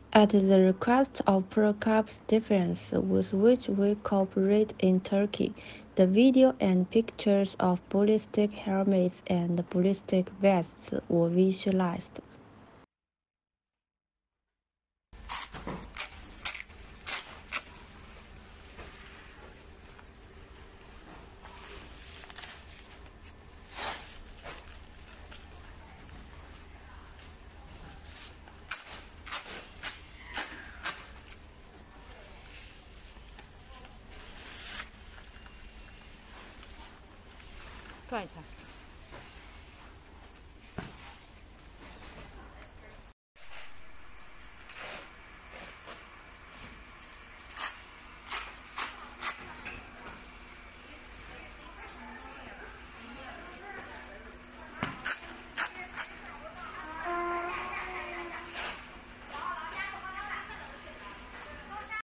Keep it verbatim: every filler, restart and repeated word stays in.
At the request of Prokaps Defense, with which we cooperate in Turkey, the video and pictures of ballistic helmets and ballistic vests were visualized.